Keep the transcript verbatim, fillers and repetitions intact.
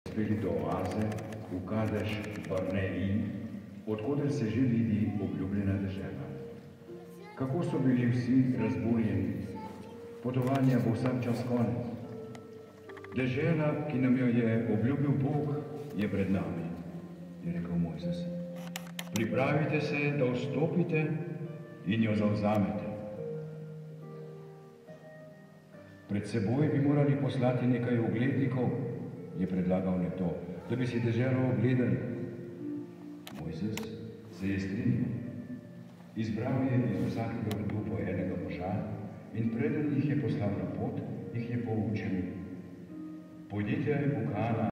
Prili do oaze, v Kadeš Barneji, odkoder se že vidi obljubljena dežela. Kako so bili vsi razburjeni, potovanja bo vsak čas konec. Dežela, ki nam jo je obljubil Bog, je pred nami, je rekel Mojzes. Pripravite se, da vstopite in jo zavzamete. Pred seboj bi morali poslati nekaj uglednikov, je predlagal nekdo, da bi si deželo ogledali. Mojzes se je strinjal. Izbral je iz vsakega rodu po enega moža in preden jih je poslal na pot, jih je poučil. Pojdite v Kana